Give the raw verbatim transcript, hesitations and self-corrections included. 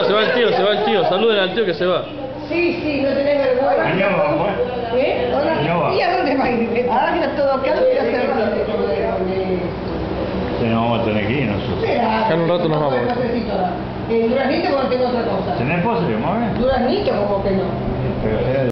Claro, se va el tío, se va el tío. Saluden al tío que se va. Sí, sí, no tenés vergüenza. ¿Eh? Hola. ¿Y a dónde va a ir? Ahora que está todo calmo y ya se va. Sí, no vamos a tener que ir nosotros. Ya en un rato nos vamos. En Duraznito porque tengo otra cosa. ¿Tenés postre, más bien? Duraznito como que no. Pero,